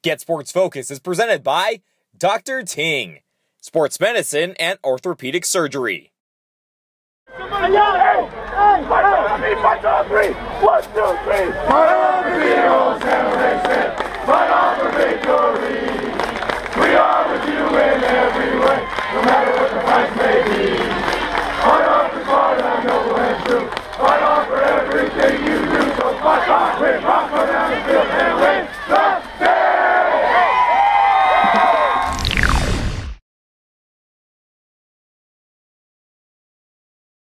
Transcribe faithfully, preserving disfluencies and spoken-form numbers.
Get Sports Focus is presented by Doctor Ting, Sports Medicine and Orthopedic Surgery. Hey, hey, fight on me, fight on three. One, two, three. Fight on the heroes generation. Fight on the victory.